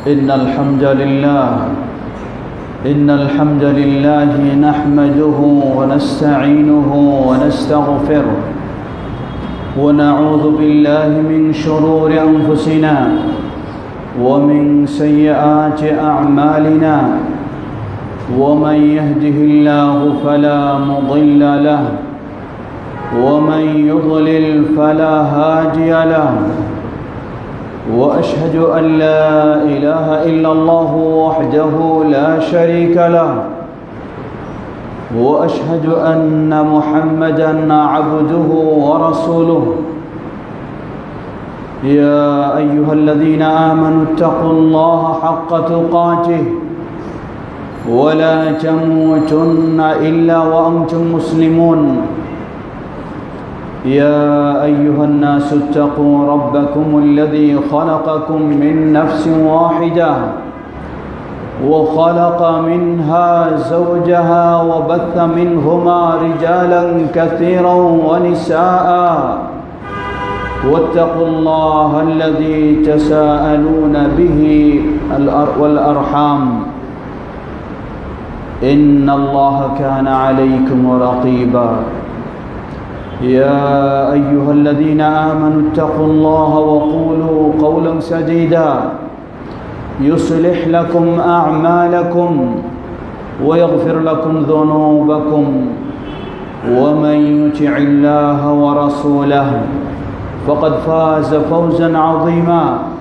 إن الحمد لله نحمده ونستعينه ونستغفره ونعوذ بالله من شرور أنفسنا ومن سيئات أعمالنا ومن يهده الله فلا مضل له ومن يضلل فلا هادي له وأشهد أن لا إله إلا الله وحده لا شريك له وأشهد أن محمدًا عبده ورسوله يا أيها الذين آمنوا اتقوا الله حق تقاته ولا تموتن إلا وأنتم مسلمون يا أيها الناس اتقوا ربكم الذي خلقكم من نفس واحدة وخلق منها زوجها وبث منهما رجالا كثيرا ونساء واتقوا الله الذي تساءلون به والأرحام إن الله كان عليكم رقيبا يا أيها الذين آمنوا اتقوا الله وقولوا قولا سديدا يصلح لكم أعمالكم ويغفر لكم ذنوبكم ومن يطع الله ورسوله فقد فاز فوزا عظيما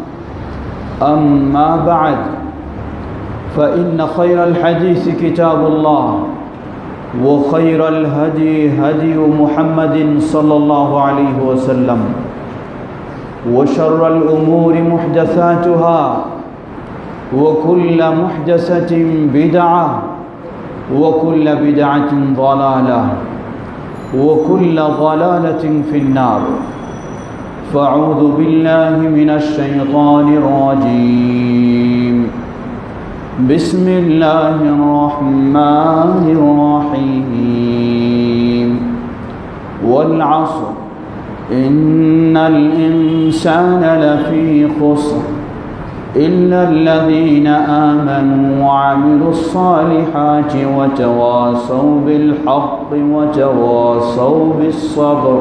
أما بعد فإن خير الحديث كتاب الله وخير الهدي هدي محمد صلى الله عليه وسلم وشر الأمور محدثاتها وكل محدثة بدعة وكل بدعة ضلالة وكل ضلالة في النار فأعوذ بالله من الشيطان الرجيم بسم الله الرحمن الرحيم والعصر إن الإنسان لفي خسر إلا الذين آمنوا وعملوا الصالحات وتواصوا بالحق وتواصوا بالصبر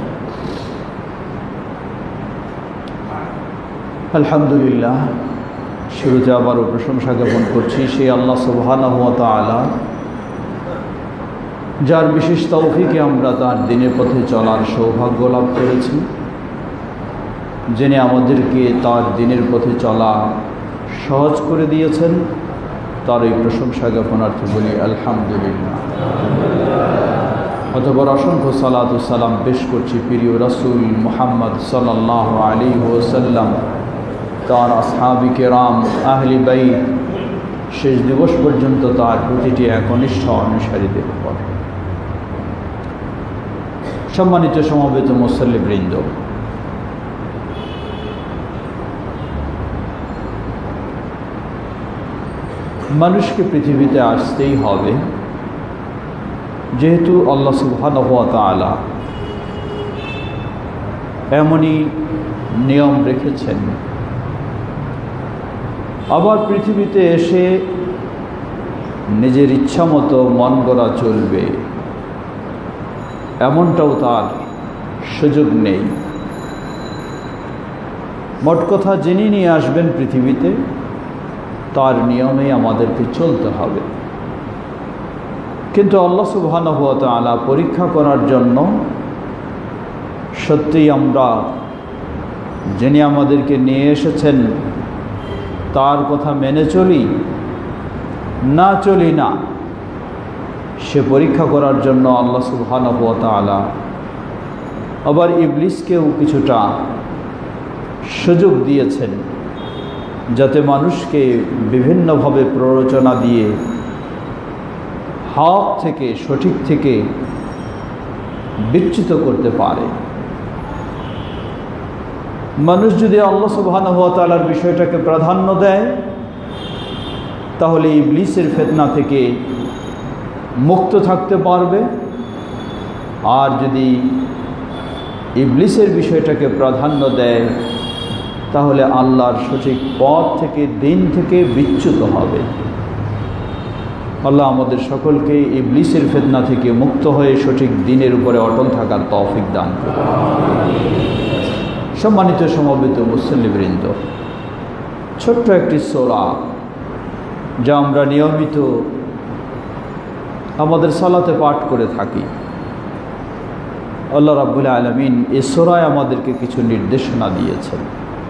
الحمد لله শুরুতে আবারও প্রশংসা জ্ঞাপন করছি সেই আল্লাহ সুবহানাহু ওয়া তাআলা যার বিশেষ তৌফিকে আমরা তার দিনের পথে চলার সৌভাগ্য লাভ করেছি, যিনি আমাদেরকে তার দিনের পথে চলা সহজ করে দিয়েছেন, তার এই প্রশংসা জ্ঞাপনার্থে বলি আলহামদুলিল্লাহ। অতঃপর অসংখ্য সালাত ও সালাম পেশ করছি প্রিয় রাসূল মুহাম্মদ সাল্লাল্লাহু আলাইহি ওয়াসাল্লাম, তার আসহাবি কেরাম, আহলি বাইত, শেষ দিবস পর্যন্ত তার প্রতিটি একনিষ্ঠ অনুসারীদের উপর। সম্মানিত সমবেত মুসল্লিবৃন্দ, মানুষকে পৃথিবীতে আসতেই হবে, যেহেতু আল্লাহ সুবহানাহু ওয়া তাআলা এমনই নিয়ম রেখেছেন। আবার পৃথিবীতে এসে নিজের ইচ্ছা মতো মন গড়া চলবে এমনটাও তার সুযোগ নেই। মোট কথা, যিনি নিয়ে আসবেন পৃথিবীতে তার নিয়মে আমাদেরকে চলতে হবে। কিন্তু আল্লাহ সুবহানাহু ওয়া তাআলা পরীক্ষা করার জন্য সত্যিই আমরা যিনি আমাদেরকে নিয়ে এসেছেন তার কথা মেনে চলি না চলি না, সে পরীক্ষা করার জন্য আল্লাহ সুবহানাহু ওয়া তাআলা আবার ইবলিসকেও কিছুটা সুযোগ দিয়েছেন, যাতে মানুষকে বিভিন্নভাবে প্ররোচনা দিয়ে হক থেকে, সঠিক থেকে বিচ্যুত করতে পারে। মানুষ যদি আল্লাহ সুবহানাহু ওয়া তাআলার বিষয়টাকে প্রাধান্য দেয়, তাহলে ইবলিসের ফিতনা থেকে মুক্ত থাকতে পারবে। আর যদি ইবলিসের বিষয়টাকে প্রাধান্য দেয়, তাহলে আল্লাহর সঠিক পথ থেকে দিন থেকে বিচ্যুত হবে। আল্লাহ আমাদের সকলকে ইবলিসের ফিতনা থেকে মুক্ত হয়ে সঠিক দিনের উপরে অটল থাকার তৌফিক দান করুন। সম্মানিত সমবেত মুসল্লিবৃন্দ, ছোট্ট একটি সূরা যা আমরা নিয়মিত আমাদের সালাতে পাঠ করে থাকি। আল্লাহ রাব্বুল আলামিন এই সূরায় আমাদেরকে কিছু নির্দেশনা দিয়েছেন,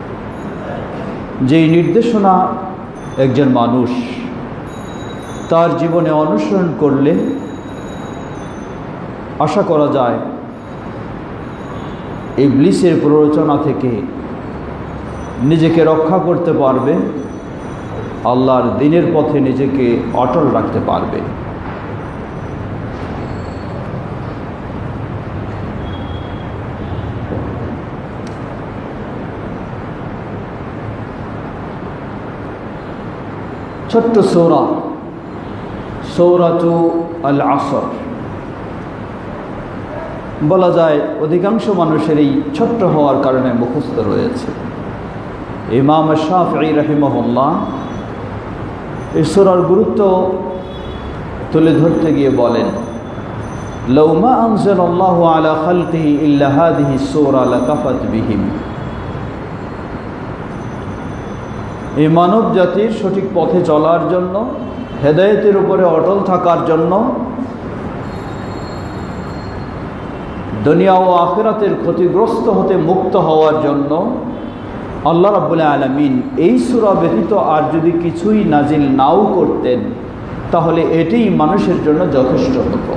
যেই নির্দেশনা একজন মানুষ তার জীবনে অনুসরণ করলে আশা করা যায় ইবলিসের প্ররোচনা থেকে নিজেকে রক্ষা করতে পারবে, আল্লাহর দ্বীনের পথে নিজেকে অটল রাখতে পারবে। ছোট্ট সূরা, সূরাতু আল আসর। বলা যায় অধিকাংশ মানুষের এই ছোট্ট হওয়ার কারণে মুখস্থ রয়েছে। ইমাম শাফিঈ রাহিমাহুল্লাহ এই সূরার গুরুত্ব তুলে ধরতে গিয়ে বলেন, লাউ মা আনজালাল্লাহু আলা খালকিহি ইল্লা হাযিহি সূরা লাকাফাত বিহিম। এই মানব জাতির সঠিক পথে চলার জন্য, হেদায়েতের উপরে অটল থাকার জন্য, দুনিয়া ও আখিরাতের ক্ষতিগ্রস্ত হতে মুক্ত হওয়ার জন্য আল্লাহ রাব্বুল আলামিন এই সূরা ব্যতীত আর যদি কিছুই নাজিল নাও করতেন তাহলে এটাই মানুষের জন্য যথেষ্ট হতো।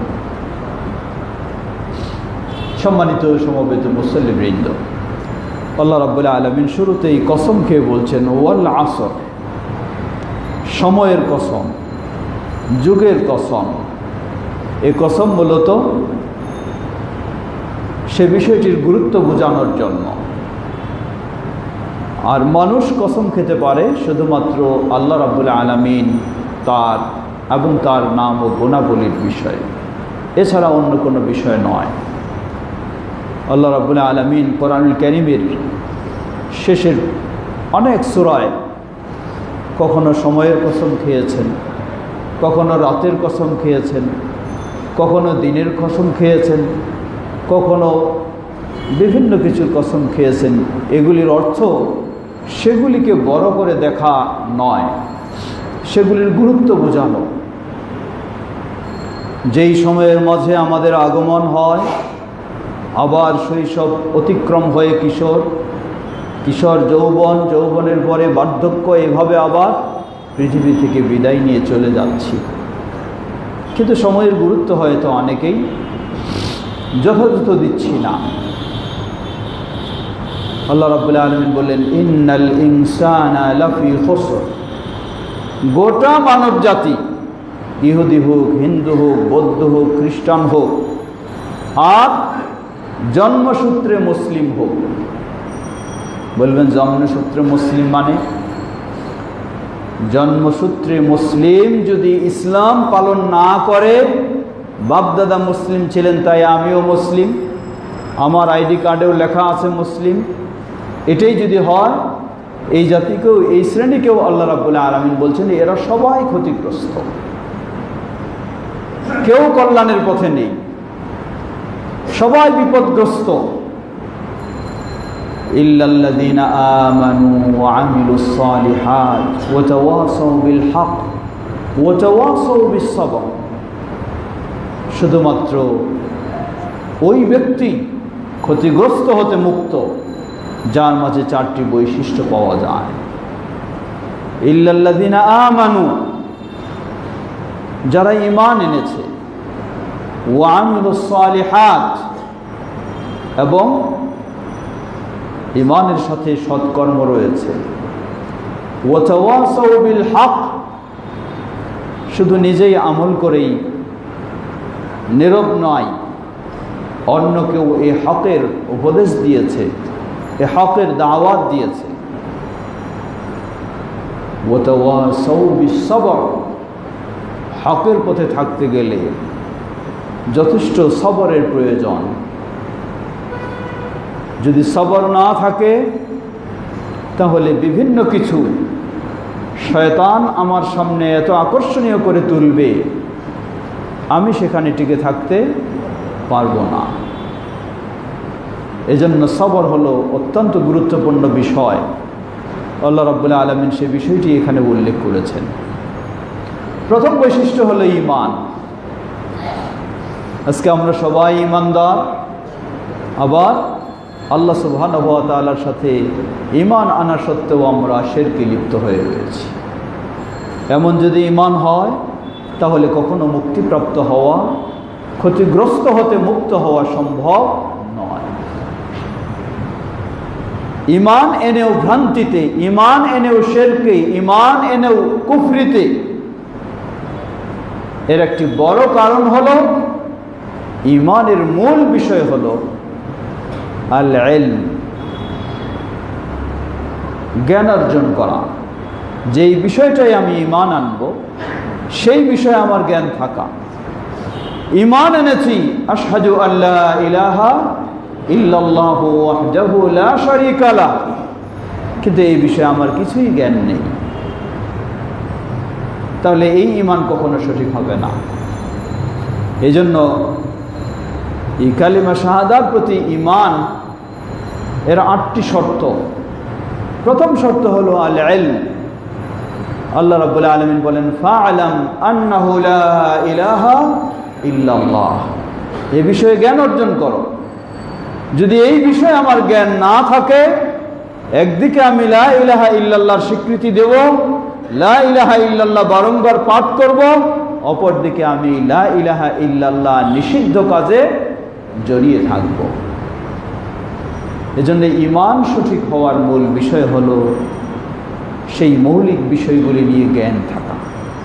সম্মানিত সমবেত মুসল্লিবৃন্দ, আল্লাহ রাব্বুল আলামিন শুরুতেই কসম খেয়ে বলছেন ওয়াল আসর, সময়ের কসম, যুগের কসম। এই কসম মূলত সে বিষয়টির গুরুত্ব বোঝানোর জন্য। আর মানুষ কসম খেতে পারে শুধুমাত্র আল্লাহ রাব্বুল আলামিন তার এবং তার নাম ও গুণাবলীর বিষয়ে, এছাড়া অন্য কোনো বিষয় নয়। আল্লাহ রাব্বুল আলামিন কোরআনুল কারীমের শেষের অনেক সূরায় কখনো সময়ের কসম খেয়েছেন, কখনো রাতের কসম খেয়েছেন, কখনো দিনের কসম খেয়েছেন, কখনো বিভিন্ন কিছুর কসম খেয়েছেন। এগুলির অর্থ সেগুলিকে বড় করে দেখা নয়, সেগুলির গুরুত্ব বোঝানো। যেই সময়ের মাঝে আমাদের আগমন হয়, আবার শৈশব অতিক্রম হয়ে কিশোর, কিশোর যৌবন, যৌবনের পরে বার্ধক্য, এভাবে আবার পৃথিবী থেকে বিদায় নিয়ে চলে যাচ্ছি। কিন্তু সময়ের গুরুত্ব হয়তো অনেকেই যথাযথ দিচ্ছি না। আল্লাহ রাব্বুল আলামিন বললেন ইন্নাল ইনসানা লাফি খুসর। গোটা মানব জাতি, ইহুদি হোক, হিন্দু হোক, বৌদ্ধ হোক, খ্রিস্টান হোক, আর জন্মসূত্রে মুসলিম হোক। বলবেন জন্মসূত্রে মুসলিম মানে? জন্মসূত্রে মুসলিম যদি ইসলাম পালন না করে, বাপদাদা মুসলিম ছিলেন তাই আমিও মুসলিম, আমার আইডি কার্ডেও লেখা আছে মুসলিম, এটাই যদি হয়, এই জাতিকেও, এই শ্রেণীকেও আল্লাহ রাব্বুল আলামিন বলছেন এরা সবাই ক্ষতিগ্রস্ত, কেউ কল্যাণের পথে নেই, সবাই বিপদগ্রস্ত। ইল্লাল্লাযীনা আমানু ওয়া আমিলুস সালিহাত ওয়া তাওয়াসাউ বিল হক ওয়া তাওয়াসাউ বিস সবর। শুধুমাত্র ওই ব্যক্তি ক্ষতিগ্রস্ত হতে মুক্ত যার মাঝে চারটি বৈশিষ্ট্য পাওয়া যায়। ইল্লাল্লাযীনা আমানু, যারা ঈমান এনেছে, ওয়া আমিলুস সালিহাত, এবং ঈমানের সাথে সৎকর্ম রয়েছে, ওয়া তাওয়াসাউ বিল হক, শুধু নিজেই আমল করেই নীরব নয়, অন্যকেও এই হকের উপদেশ দিয়েছে, এ হকের দাওয়াত দিয়েছে। ওয়া তাওয়াসাউ বিস সবর, হকের পথে থাকতে গেলে যথেষ্ট সবরের প্রয়োজন। যদি সবর না থাকে তাহলে বিভিন্ন কিছু শয়তান আমার সামনে এত আকর্ষণীয় করে তুলবে, আমি সেখানে টিকে থাকতে পারবো না। এজন্য সবর হলো অত্যন্ত গুরুত্বপূর্ণ বিষয়। আল্লাহ রাব্বুল আলামিন সে বিষয়টি এখানে উল্লেখ করেছেন। প্রথম বৈশিষ্ট্য হলো ঈমান। আজকে আমরা সবাই ঈমানদার, আবার আল্লাহ সুবহানাহু ওয়া তাআলার সাথে ঈমান আনা সত্ত্বেও আমরা শিরকে লিপ্ত হয়ে রয়েছি। এমন যদি ঈমান হয় তাহলে কখনো মুক্তিপ্রাপ্ত হওয়া, ক্ষতিগ্রস্ত হতে মুক্ত হওয়া সম্ভব নয়। ঈমান এনেও ভ্রান্তিতে, ঈমান এনেও শিরকে, ঈমান এনেও কুফরিতে, এর একটি বড় কারণ হলো ঈমানের মূল বিষয় হলো আল ইলম, জ্ঞান অর্জন করা। যেই বিষয়টাই আমি ঈমান আনব সেই বিষয়ে আমার জ্ঞান থাকা। ঈমান এনেছি আশহাদু আল্লা ইলাহা ইল্লাল্লাহু ওয়াহদাহু লা শারীকা লাহ, কিন্তু এই বিষয়ে আমার কিছুই জ্ঞান নেই, তাহলে এই ঈমান কখনো সঠিক হবে না। এই জন্য এই কালিমা শাহাদার প্রতি ঈমান এর 8টি শর্ত। প্রথম শর্ত হলো আল ইলম। আল্লাহ রাব্বুল আলামিন বলেন ফাআলাম আন্নাহু লা ইলাহা ইল্লাল্লাহ, এই বিষয়ে জ্ঞান অর্জন করো। যদি এই বিষয়ে আমার জ্ঞান না থাকে, একদিকে আমি লা ইলাহা ইল্লাল্লাহর স্বীকৃতি দেব, লা ইলাহা ইল্লাল্লাহ বারংবার পাঠ করব, অপরদিকে আমি লা ইলাহা ইল্লাল্লাহ নিষিদ্ধ কাজে জড়িয়ে থাকব। এজন্য ঈমান সঠিক হওয়ার মূল বিষয় হলো সেই মৌলিক বিষয়গুলি নিয়ে জ্ঞান থাকা।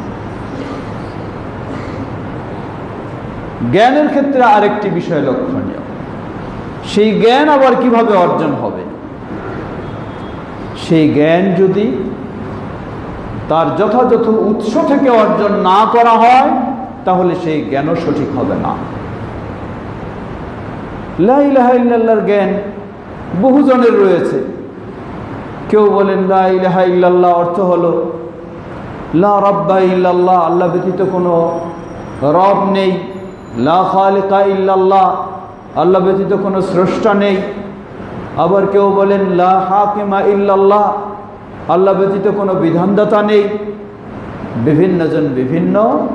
জ্ঞানের ক্ষেত্রে আরেকটি বিষয় লক্ষণীয়, সেই জ্ঞান আবার কিভাবে অর্জন হবে। সেই জ্ঞান যদি তার যথাযথ উৎস থেকে অর্জন না করা হয় তাহলে সেই জ্ঞানও সঠিক হবে না। লা ইলাহা ইল্লাল্লাহর জ্ঞান বহুজনের রয়েছে। কেউ বলেন লা ইলাহা ইল্লাল্লাহ অর্থ হলো লা রাব্বা ইল্লাল্লাহ, আল্লাহ ব্যতীত কোনো রব নেই। লা খালিকা ইল্লাল্লাহ, আল্লাহ ব্যতীত কোনো স্রষ্টা নেই। আবার কেউ বলেন লা হাকিমা ইল্লাল্লাহ, আল্লাহ ব্যতীত কোনো বিধানদাতা নেই। বিভিন্ন জন বিভিন্ন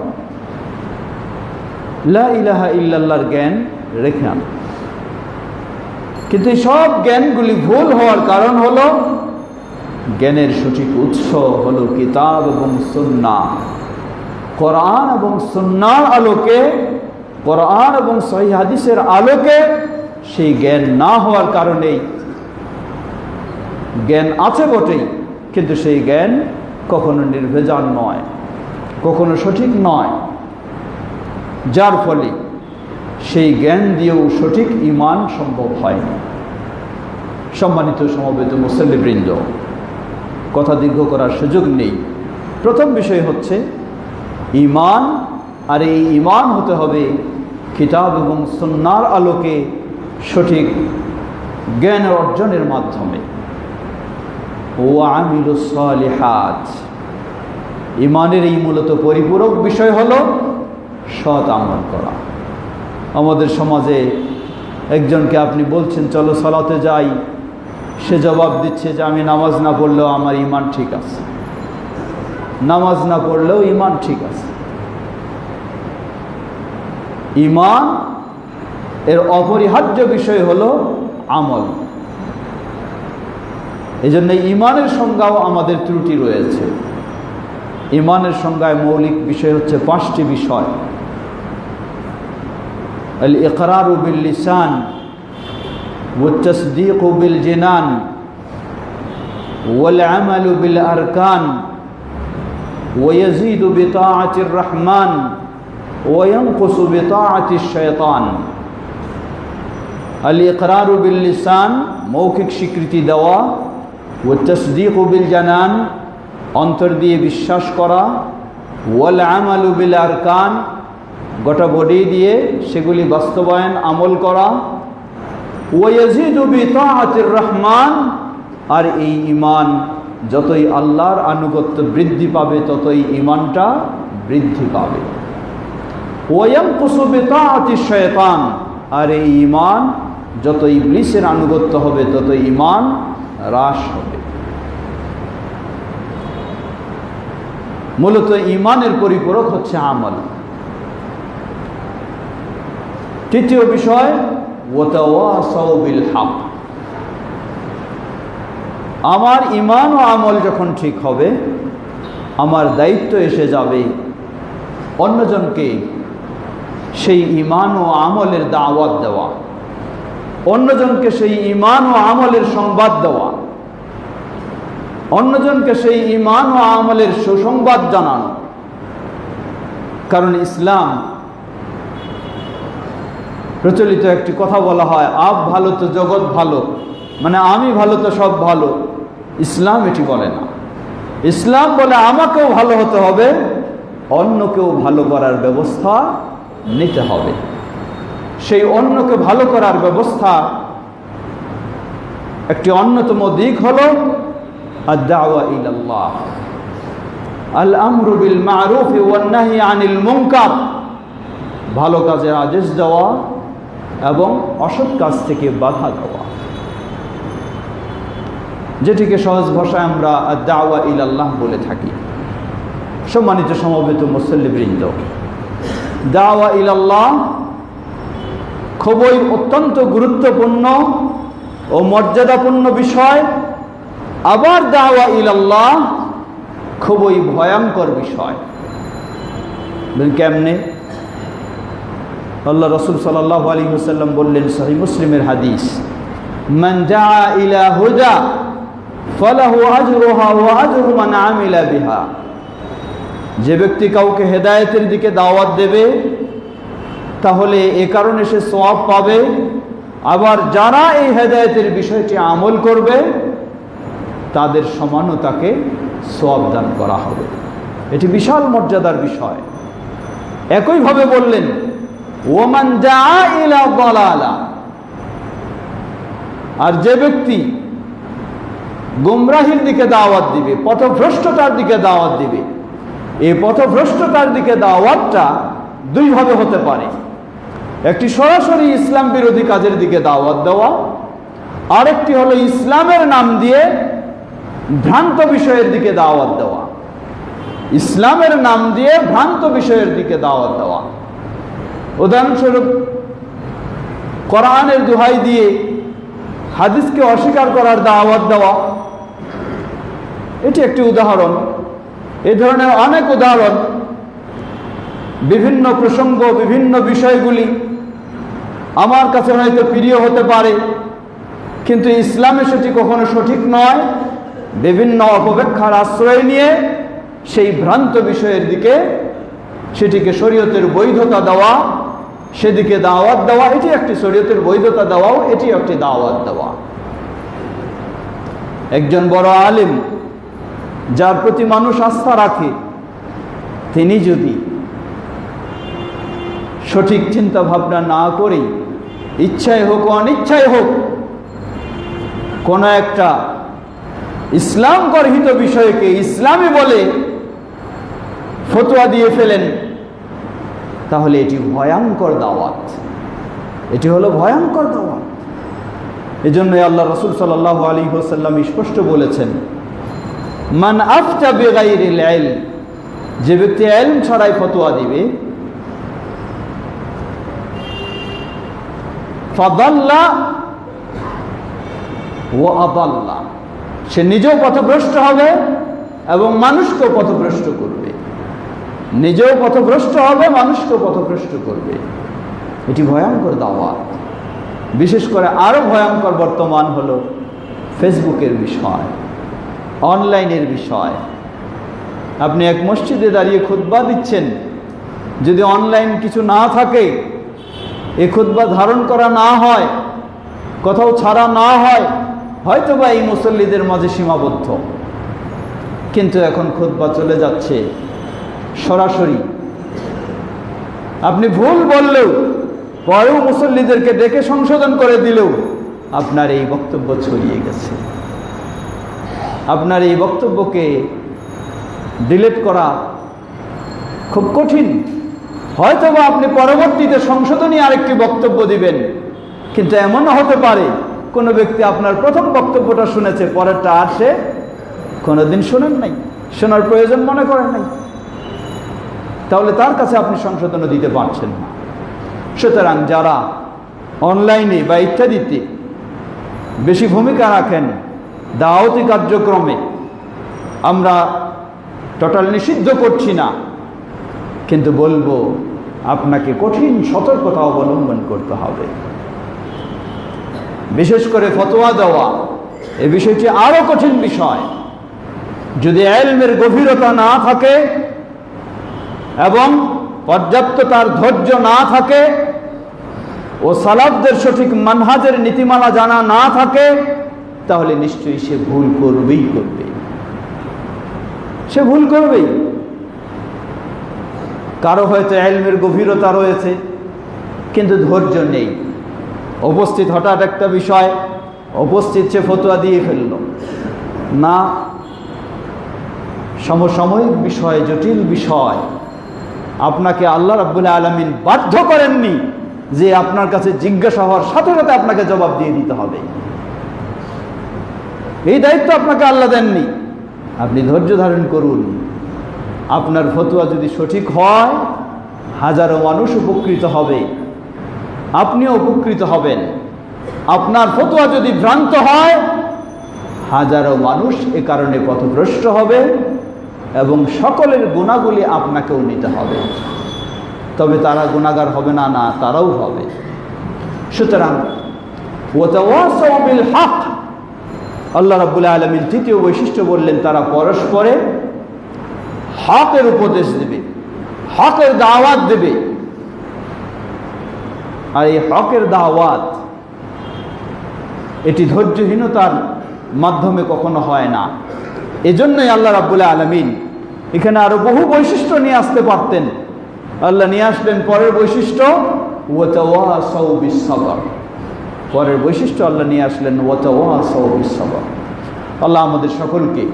লা ইলাহা ইল্লাল্লাহর জ্ঞান রেখেন, কিন্তু সব জ্ঞানগুলি ভুল হওয়ার কারণ হলো জ্ঞানের সঠিক উৎস হলো কিতাব এবং সুন্নাহ। কোরআন এবং সুন্নাহর আলোকে, কোরআন এবং সহিহ হাদিসের আলোকে সেই জ্ঞান না হওয়ার কারণেই জ্ঞান আছে বটেই, কিন্তু সেই জ্ঞান কখনো নির্ভেজাল নয়, কখনো সঠিক নয়, যার ফলে সেই জ্ঞান দিয়েও সঠিক ঈমান সম্ভব হয় না। সম্মানিত সমবেত মুসল্লিবৃন্দ, কথা দীর্ঘ করার সুযোগ নেই। প্রথম বিষয় হচ্ছে ঈমান, আর এই ঈমান হতে হবে কিতাব এবং সুন্নাহর আলোকে সঠিক জ্ঞান অর্জনের মাধ্যমে। ওয়া আমিলুস সালিহাত, ঈমানের এই মূলত পরিপূরক বিষয় হলো সৎ আমল করা। আমাদের সমাজে একজনকে আপনি বলছেন চলো সালাতে যাই, সে জবাব দিচ্ছে যে আমি নামাজ না পড়লেও আমার ঈমান ঠিক আছে, নামাজ না পড়লেও ঈমান ঠিক আছে। ঈমান এর অপরিহার্য বিষয় হলো আমল। এই জন্য ঈমানের সংজ্ঞাও আমাদের ত্রুটি রয়েছে। ঈমানের সংজ্ঞায় মৌলিক বিষয় হচ্ছে 5টি বিষয়। আল ইকরারু বিল লিসান ওয়াত তাসদীকু বিল জিনান ওয়াল আমালু বিল আরকান ওয়া ইয়াজিদু বিতাআতির রহমান ওয়া ইয়ানকুসু বিতাআতিশ শায়তান। আল ইকরারু বিল লিসান, মৌখিক স্বীকৃতি দেওয়া, ওয়াত তাসদীকু বিল জানান, অন্তর দিয়ে বিশ্বাস করা, ওয়াল আমালু বিল আরকান, গোটা বডি দিয়ে সেগুলি বাস্তবায়ন আমল করা, ওয়া ইয়াজিদু বিতাআতির রহমান, আর এই ঈমান যতই আল্লাহর আনুগত্য বৃদ্ধি পাবে ততই ঈমানটা বৃদ্ধি পাবে। ওয়ায়ানকুসু বিতাআতি শায়তান, আর এই ঈমান যত ইবলিসের আনুগত্য হবে তত ঈমান হ্রাস হবে। মূলত ঈমানের পরিপূরক হচ্ছে আমল। তৃতীয় বিষয় ওয়াতাওয়াসাউ বিল হক। আমার ঈমান ও আমল যখন ঠিক হবে, আমার দায়িত্ব এসে যাবে অন্যজনকে সেই ঈমান ও আমলের দাওয়াত দেওয়া, অন্যজনকে সেই ঈমান ও আমলের সংবাদ দেওয়া, অন্যজনকে সেই ঈমান ও আমলের সুসংবাদ জানানো। কারণ ইসলাম প্রচলিত একটি কথা বলা হয়, আপ ভালো তো জগৎ ভালো, মানে আমি ভালো তো সব ভালো। ইসলাম এটি বলে না। ইসলাম বলে আমাকেও ভালো হতে হবে, অন্যকেও ভালো করার ব্যবস্থা নিতে হবে। সেই অন্যকে ভালো করার ব্যবস্থা একটি অন্যতম দিক হলো আদ-দাওয়া ইলাল্লাহ, আল আমরু বিল মারুফ ওয়ান নাহি আনিল মুনকার, ভালো কাজের আদেশ দেওয়া এবং অসৎ কাজ থেকে বাধা দেওয়া, যেটিকে সহজ ভাষায় আমরা আদ-দাওয়া ইলাল্লাহ বলে থাকি। সম্মানিত সমবেত মুসল্লিবৃন্দ, দাওয়া ইলাল্লাহ খুবই অত্যন্ত গুরুত্বপূর্ণ ও মর্যাদাপূর্ণ বিষয়। আবার দাওয়া ইলাল্লাহ খুবই ভয়ঙ্কর বিষয়। কেমনে? আল্লাহ রাসূল সাল্লাল্লাহু আলাইহি ওয়াসাল্লাম বললেন, সহিহ মুসলিমের হাদিস, মান দাআ ইলা হুদা ফালাহু আজরুহা ওয়া আজরু মান আমিলা বিহা। যে ব্যক্তি কাউকে হেদায়েতের দিকে দাওয়াত দেবে তাহলে এ কারণে সে সওয়াব পাবে, আবার যারা এই হেদায়েতের বিষয়টি আমল করবে তাদের সমানও তাকে সওয়াব দান করা হবে। এটি বিশাল মর্যাদার বিষয়। একইভাবে বললেন, ওমান দাআ ইলা দালালা, আর যে ব্যক্তি গুমরাহির দিকে দাওয়াত দিবে, পথভ্রষ্টতার দিকে দাওয়াত দিবে, এই পথভ্রষ্টতার দিকে দাওয়াতটা দুইভাবে হতে পারে। একটি সরাসরি ইসলাম বিরোধী কাজের দিকে দাওয়াত দেওয়া, আরেকটি হলো ইসলামের নাম দিয়ে ভ্রান্ত বিষয়ের দিকে দাওয়াত দেওয়া। ইসলামের নাম দিয়ে ভ্রান্ত বিষয়ের দিকে দাওয়াত দেওয়া। উদাহরণস্বরূপ কোরআনের দোহাই দিয়ে হাদিসকে অস্বীকার করার দাওয়াত দেওয়া, এটি একটি উদাহরণ। এই ধরনের অনেক উদাহরণ। বিভিন্ন প্রসঙ্গ, বিভিন্ন বিষয়গুলি আমার কাছে হয়তো প্রিয় হতে পারে, কিন্তু ইসলামে সেটি কখনো সঠিক নয়। বিভিন্ন অপব্যাখ্যার আশ্রয় নিয়ে সেই ভ্রান্ত বিষয়ের দিকে, সেটিকে শরীয়তের বৈধতা দেওয়া, সেদিকে দাওয়াত দেওয়া, এটি একটি শরীয়তের বৈধতা দেওয়াও, এটি একটি দাওয়াত দেওয়া। একজন বড় আলেম যার প্রতি মানুষ আস্থা রাখে, তিনি যদি সঠিক চিন্তা ভাবনা না করে ইচ্ছায় হোক অনিচ্ছায় হোক কোনো একটা ইসলাম গর্হিত বিষয়কে ইসলামী বলে ফতোয়া দিয়ে ফেলেন, তাহলে এটি ভয়ঙ্কর দাওয়াত। এটি হলো ভয়ঙ্কর দাওয়াত। এজন্যই আল্লাহ রাসূল সাল্লাল্লাহু আলাইহি ওয়াসাল্লাম স্পষ্ট বলেছেন, মান আফতা বিগাইরিল ইলম, যে ব্যক্তি ইলম ছাড়াই ফতোয়া দিবে, ফাদাল্লা ওয়া আদাল্লা, সে নিজেও পথভ্রষ্ট হবে এবং মানুষকেও পথভ্রষ্ট করবে। নিজেও পথভ্রষ্ট হবে, মানুষকেও পথভ্রষ্ট করবে। এটি ভয়ঙ্কর দাওয়াত। বিশেষ করে আরো ভয়ঙ্কর বর্তমান হলো ফেসবুকের বিষয়, অনলাইনের বিষয়। আপনি এক মসজিদে দাঁড়িয়ে খুতবা দিচ্ছেন, যদি অনলাইন কিছু না থাকে, এই খুতবা ধারণ করা না হয়, কোথাও ছাড়া না হয়, হয়তোবা এই মুসল্লিদের মাঝে সীমাবদ্ধ। কিন্তু এখন খুতবা চলে যাচ্ছে সরাসরি। আপনি ভুল বললেও, পরেও মুসল্লিদেরকে ডেকে সংশোধন করে দিলেও আপনার এই বক্তব্য ছড়িয়ে গেছে। আপনার এই বক্তব্যকে ডিলিট করা খুব কঠিন। হয়তোবা আপনি পরবর্তীতে সংশোধনী আরেকটি বক্তব্য দিবেন, কিন্তু এমনও হতে পারে কোনো ব্যক্তি আপনার প্রথম বক্তব্যটা শুনেছে, পরেরটা আর সে কোনোদিন শোনেন নাই, শোনার প্রয়োজন মনে করেন নাই, তাহলে তার কাছে আপনি সংশোধনও দিতে পারছেন না। সুতরাং যারা অনলাইনে বা ইত্যাদিতে বেশি ভূমিকা রাখেন দাওয়াতি কার্যক্রমে, আমরা টোটাল নিষিদ্ধ করছি না, কিন্তু বলবো আপনাকে কঠিন সতর্কতা অবলম্বন করতে হবে। বিশেষ করে ফতোয়া দেওয়া এই বিষয়টি আরো কঠিন বিষয়। যদি ইলমের গভীরতা না থাকে এবং পর্যাপ্ত তার ধৈর্য না থাকে ও সালাফদের সঠিক মানহাজের নীতিমালা জানা না থাকে, তাহলে নিশ্চয়ই সে ভুল করবেই করবে, সে ভুল করবেই। কারো হয়তো ইলমের গভীরতা রয়েছে কিন্তু ধৈর্য নেই, উপস্থিত হঠাৎ একটা বিষয় উপস্থিত সে ফতোয়া দিয়ে ফেলল না। সমসাময়িক বিষয়, জটিল বিষয় আপনাকে আল্লাহ রাব্বুল আলামিন বাধ্য করেননি যে আপনার কাছে জিজ্ঞাসা হওয়ার সাথে সাথে আপনাকে জবাব দিয়ে দিতে হবে, এই দায়িত্ব আপনাকে আল্লাহ দেননি। আপনি ধৈর্য ধারণ করুন। আপনার ফতোয়া যদি সঠিক হয় হাজারো মানুষ উপকৃত হবে, আপনিও উপকৃত হবেন। আপনার ফতোয়া যদি ভ্রান্ত হয় হাজারো মানুষ এ কারণে পথভ্রষ্ট হবে এবং সকলের গুনাহগুলি আপনাকেও নিতে হবে। তবে তারা গুনাহগার হবে না, না তারাও হবে। সুতরাং ওয়াতাওয়াসাউ বিল হক, আল্লাহ রাব্বুল আলামিন তৃতীয় বৈশিষ্ট্য বললেন, তারা পরস্পরে হকের উপদেশ দেবে, হকের দাওয়াত দেবে। আর এই হকের দাওয়াত এটি ধৈর্যহীনতার মাধ্যমে কখনো হয় না। এজন্যই আল্লাহ রাব্বুল আলামিন এখানে আরো বহু বৈশিষ্ট্য নিয়ে আসতে পারতেন, আল্লাহ নিয়ে আসলেন পরের বৈশিষ্ট্য ওয়াতাওয়াসাউ বিস সাবর। পরের বৈশিষ্ট্য আল্লাহ নিয়ে আসলেন ওয়াতাওয়াসাউ বিস সাবর। আল্লাহ আমাদের সকলকে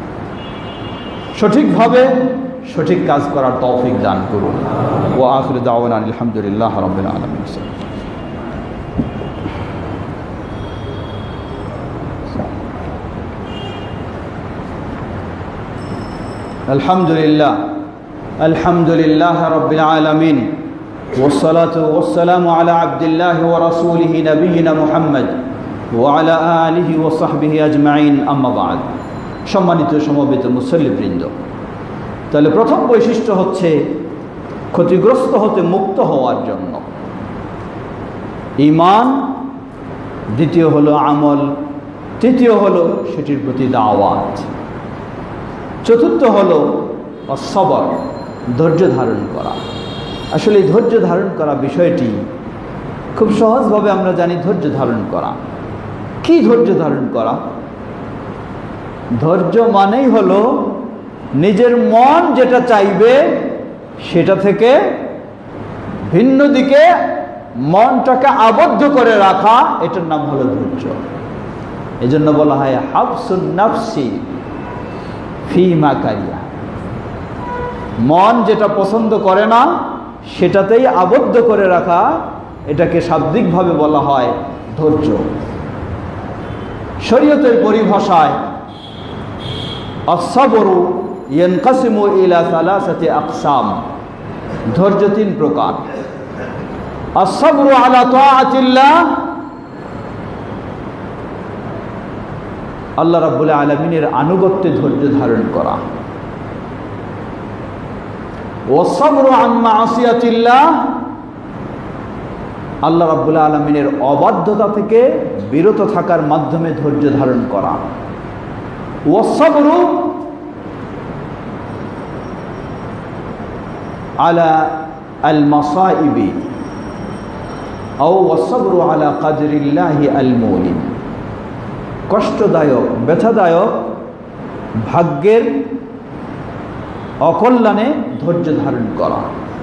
সঠিকভাবে সঠিক কাজ করার তৌফিক দান করুন। ওয়া আখিরু দাওয়ানা আলহামদুলিল্লাহ রাব্বিল আলামিন। আলহামদুলিল্লাহ, আলহামদুলিল্লাহ রাব্বিল আলামিন, ওয়াসসালাতু ওয়াসসালামু আলা আবদিল্লাহি ওয়া রাসূলিহি নবিয়িনা মুহাম্মদ ওয়া আলা আলিহি ওয়া সাহবিহি আজমাইন, আম্মা বা'দ। সম্মানিত সমবেত মুসল্লিবৃন্দ, তাহলে প্রথম বৈশিষ্ট্য হচ্ছে ক্ষতিগ্রস্ত হতে মুক্ত হওয়ার জন্য ঈমান, দ্বিতীয় হলো আমল, তৃতীয় হলো সেটির প্রতি দাওয়াত, চতুর্থ হলো সবর, ধৈর্য ধারণ করা। আসলে এই ধৈর্য ধারণ করা বিষয়টি খুব সহজভাবে আমরা জানি। ধৈর্য ধারণ করা কি? ধৈর্য ধারণ করা, ধৈর্য মানেই হলো নিজের মন যেটা চাইবে সেটা থেকে ভিন্ন দিকে মনটাকে আবদ্ধ করে রাখা, এটার নাম হলো ধৈর্য। এজন্য বলা হয় হাবসুন নাফসি ফিমা কারিয়া। মন যেটা পছন্দ করে না সেটাতেই আবদ্ধ করে রাখা, এটাকে শাব্দিকভাবে বলা হয় ধৈর্য। শরীয়তের পরিভাষায় আস-সাবরু ইয়ানকাসিমু ইলা সালাসাতি আকসাম, ধৈর্য তিন প্রকার। আস-সাবরু আলা তাআতিল্লাহ, আল্লাহ রাব্বুল আলামিনের আনুগত্যে ধৈর্য ধারণ করা। ওয়াস-সাবরু আন মা'সিয়াতিল্লাহ, আল্লাহ রাব্বুল আলামিনের অবাধ্যতা থেকে বিরত থাকার মাধ্যমে ধৈর্য ধারণ করা। ওয়াস-সাবরু আলা আল মাসাইবি আও ওয়াস-সাবরু আলা কাদরিল্লাহি আল মুলিম, কষ্টদায়ক, ব্যথাদায়ক ভাগ্যের অকল্যাণে ধৈর্য ধারণ করা।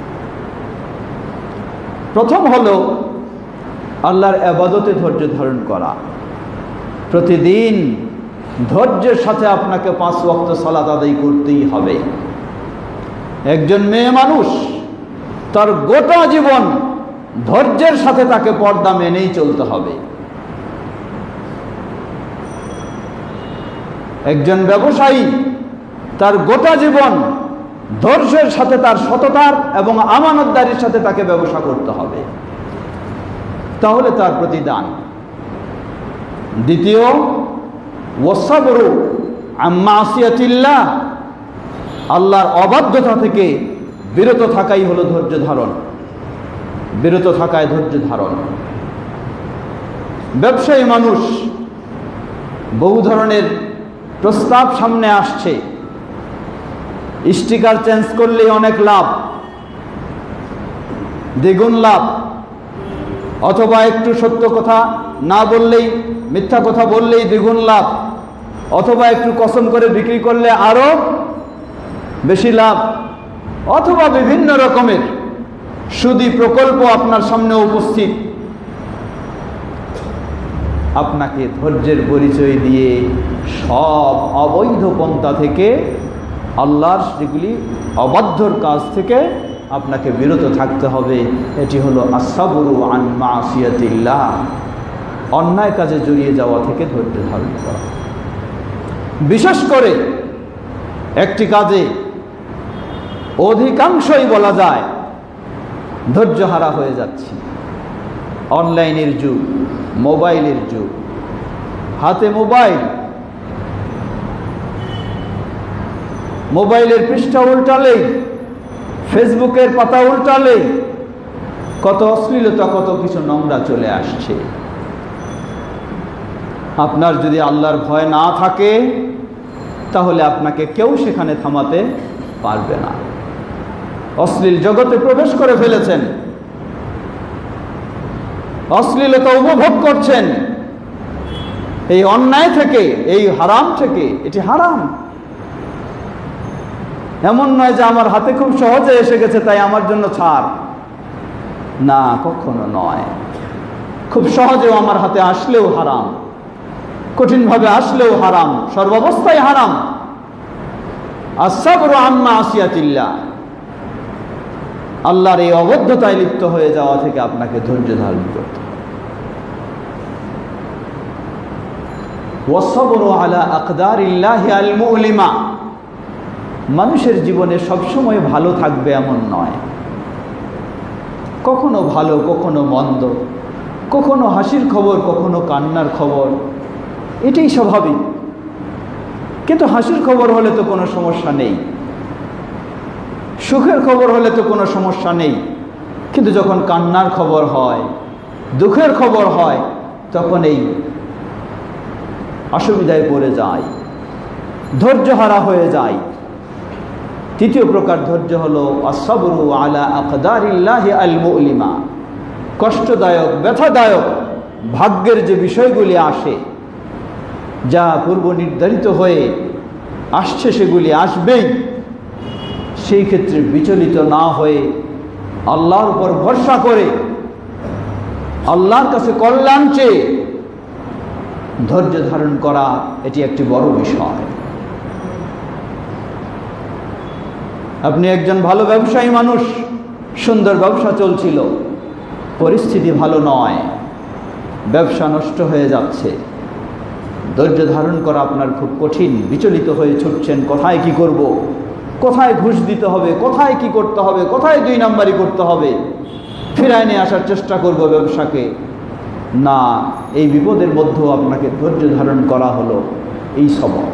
প্রথম হলো আল্লাহর ইবাদতে ধৈর্য ধারণ করা। প্রতিদিন ধৈর্যের সাথে আপনাকে 5 ওয়াক্ত সালাত আদায় করতেই হবে। একজন মেয়ে মানুষ তার গোটা জীবন ধৈর্যের সাথে তাকে পর্দা মেনেই চলতে হবে। একজন ব্যবসায়ী তার গোটা জীবন ধৈর্যের সাথে তার সততার এবং আমানতদারির সাথে তাকে ব্যবসা করতে হবে, তাহলে তার প্রতিদান। দ্বিতীয়, ওয়াসসাবরু আম্মা আসিয়াতিল্লাহ, আল্লাহর অবাধ্যতা থেকে বিরত থাকাই হলো ধৈর্য ধারণ। বিরত থাকায় ধৈর্য ধারণ। ব্যবসায়ী মানুষ, বহু ধরনের প্রস্তাব সামনে আসছে, স্টিকার চেঞ্জ করলেই অনেক লাভ, দ্বিগুণ লাভ, অথবা একটু সত্য কথা না বললেই, মিথ্যা কথা বললেই দ্বিগুণ লাভ, অথবা একটু কসম করে বিক্রি করলে আরো বেশি লাভ, অথবা বিভিন্ন রকমের সুদী প্রকল্প আপনার সামনে উপস্থিত। আপনাকে ধৈর্যের পরিচয় দিয়ে সব অবৈধ পন্থা থেকে, আল্লাহর সেগুলি অবাধ্যর কাজ থেকে আপনাকে বিরত থাকতে হবে। এটি হলো আসসাবরু আন মাসিয়াতিল্লাহ, অন্যায় কাজে জড়িয়ে যাওয়া থেকে ধৈর্য ধারণ করা। বিশেষ করে একটি কাজে অধিকাংশই বলা যায় ধৈর্যহারা হয়ে যাচ্ছি। অনলাইনের যুগ, মোবাইলের যুগ, হাতে মোবাইল, মোবাইলের পৃষ্ঠা উল্টালেই, ফেসবুকের পাতা উল্টালেই কত অশ্লীলতা, কত কিছু নোংরা চলে আসছে। আপনার যদি আল্লাহর ভয় না থাকে তাহলে আপনাকে কেউ সেখানে থামাতে পারবে না। অশ্লীল জগতে প্রবেশ করে ফেলেছেন, অশ্লীলতা উপভোগ করছেন, এই অন্যায় থেকে, এই হারাম থেকে। এটি হারাম। এমন নয় যে আমার হাতে খুব সহজে এসে গেছে তাই আমার জন্য ছাড়, না, কখনো নয়। খুব সহজেও আমার হাতে আসলেও হারাম, কঠিনভাবে আসলেও হারাম, সর্বাবস্থায় হারাম। আসসাবরু আম্মা আসিয়াতিল্লাহ, আল্লাহর এই অবদ্ধতায় লিপ্ত হয়ে যাওয়া থেকে আপনাকে ধৈর্য ধারণ করতে হবে। ওয়াসসাবরু আলা আকদারিল্লাহি আল মুলিমা, মানুষের জীবনে সবসময় ভালো থাকবে এমন নয়। কখনো ভালো, কখনো মন্দ, কখনো হাসির খবর, কখনো কান্নার খবর, এটাই স্বাভাবিক। কিন্তু হাসির খবর হলে তো কোনো সমস্যা নেই, সুখের খবর হলে তো কোনো সমস্যা নেই। কিন্তু যখন কান্নার খবর হয়, দুঃখের খবর হয়, তখন এই অসুবিধায় পড়ে যায়, ধৈর্যহারা হয়ে যায়। তৃতীয় প্রকার ধৈর্য হলো আসসাবরু আলা আকদারিল্লাহি আল মুলিমা, কষ্টদায়ক, ব্যথাদায়ক ভাগ্যের যে বিষয়গুলি আসে, যা পূর্ব নির্ধারিত হয়ে আসছে, সেগুলি আসবেই। সেই ক্ষেত্রে বিচলিত না হয়ে আল্লাহর উপর ভরসা করে আল্লাহর কাছে কল্যাণ চেয়ে ধৈর্য ধারণ করা, এটি একটি বড় বিষয়। আপনি একজন ভালো ব্যবসায়ী মানুষ, সুন্দর ব্যবসা চলছিল, পরিস্থিতি ভালো নয়, ব্যবসা নষ্ট হয়ে যাচ্ছে। ধৈর্য ধারণ করা আপনার খুব কঠিন। বিচলিত হয়ে ছুটছেন, কোথায় কি করব, কোথায় ঘুষ দিতে হবে, কোথায় কি করতে হবে, কোথায় 2 নাম্বারি করতে হবে, ফিরায় নিয়ে আসার চেষ্টা করব ব্যবসাকে। না, এই বিপদের মধ্যেও আপনাকে ধৈর্য ধারণ করা হলো এই সবক।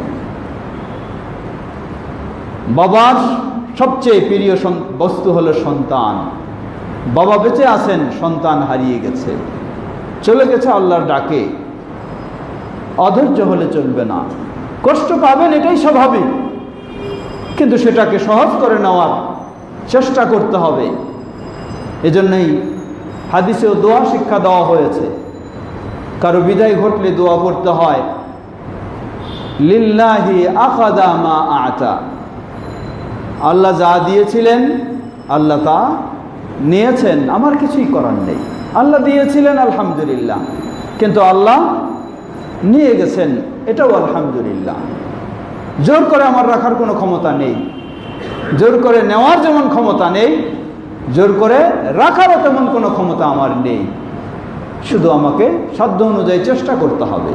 বাবার সবচেয়ে প্রিয় বস্তু হলো সন্তান। বাবা বেঁচে আছেন, সন্তান হারিয়ে গেছে, চলে গেছে আল্লাহর ডাকে। অধৈর্য হলে চলবে না, কষ্ট পাবেন, এটাই স্বাভাবিক, কিন্তু সেটাকে সহজ করে নেওয়ার চেষ্টা করতে হবে। এজন্যই হাদিসেও দোয়া শিক্ষা দেওয়া হয়েছে। কারো বিদায় ঘটলে দোয়া করতে হয়, লিল্লাহি আখাযা মা আতা, আল্লাহ যা দিয়েছিলেন আল্লাহ তা নিয়েছেন, আমার কিছুই করার নেই। আল্লাহ দিয়েছিলেন আলহামদুলিল্লাহ, কিন্তু আল্লাহ নিয়ে গেছেন, এটাও আলহামদুলিল্লাহ। জোর করে আমার রাখার কোনো ক্ষমতা নেই, জোর করে নেওয়ার যেমন ক্ষমতা নেই, জোর করে রাখারও তেমন কোনো ক্ষমতা আমার নেই। শুধু আমাকে সাধ্য অনুযায়ী চেষ্টা করতে হবে।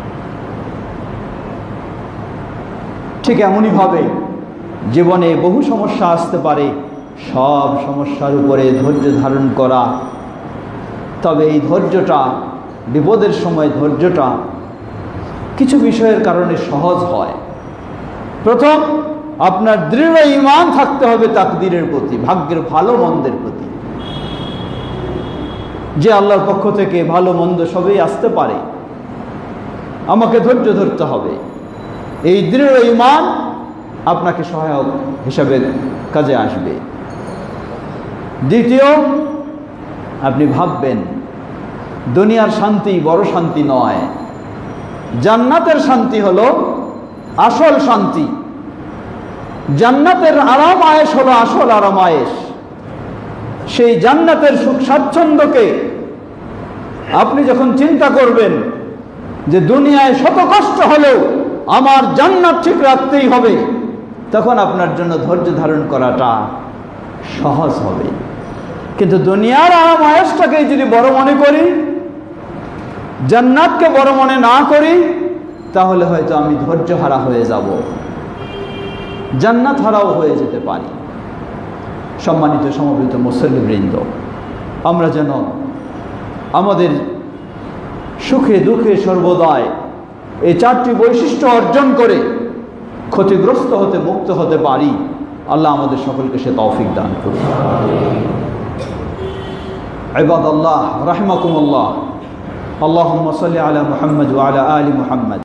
ঠিক এমনইভাবে জীবনে বহু সমস্যা আসতে পারে, সব সমস্যার উপরে ধৈর্য ধারণ করা। তবে এই ধৈর্যটা, বিপদের সময় ধৈর্যটা কিছু বিষয়ের কারণে সহজ হয়। প্রথম, আপনার দৃঢ় ঈমান থাকতে হবে তাকদীরের প্রতি, ভাগ্যের ভালো মন্দের প্রতি, যে আল্লাহর পক্ষ থেকে ভালো মন্দ সবই আসতে পারে, আমাকে ধৈর্য ধরতে হবে। এই দৃঢ় ঈমান আপনাকে সহায়ক হিসাবে কাজে আসবে। দ্বিতীয়, আপনি ভাববেন দুনিয়ার শান্তি বড় শান্তি নয়, জান্নাতের শান্তি হলো আসল শান্তি। জান্নাতের আরাম আয়েশ হলো আসল আরাম আয়েশ। সেই জান্নাতের সুখ স্বাচ্ছন্দ্যকে আপনি যখন চিন্তা করবেন যে দুনিয়ায় শত কষ্ট হলেও আমার জান্নাত ঠিক রাখতেই হবে, তখন আপনার জন্য ধৈর্য ধারণ করাটা সহজ হবে। কিন্তু দুনিয়ার আরাম আয়েশটাকেই যদি বড় মনে করি, জান্নাতকে বড় মনে না করি, তাহলে হয়তো আমি ধৈর্য হারা হয়ে যাব, জান্নাত হারাও হয়ে যেতে পারি। সম্মানিত সমবেত মুসল্লিবৃন্দ, আমরা যেন আমাদের সুখে দুঃখে সর্বদাই এই চারটি বৈশিষ্ট্য অর্জন করে ক্ষতিগ্রস্ত হতে মুক্ত হতে পারি। আল্লাহ আমাদের সকলকে সে তৌফিক দান করুন। ইবাদাল্লাহ রাহিমাকুমুল্লাহ, আল্লাহুম্মা সাল্লি আলা মুহাম্মদ ওয়া আলা আলি মুহাম্মদ।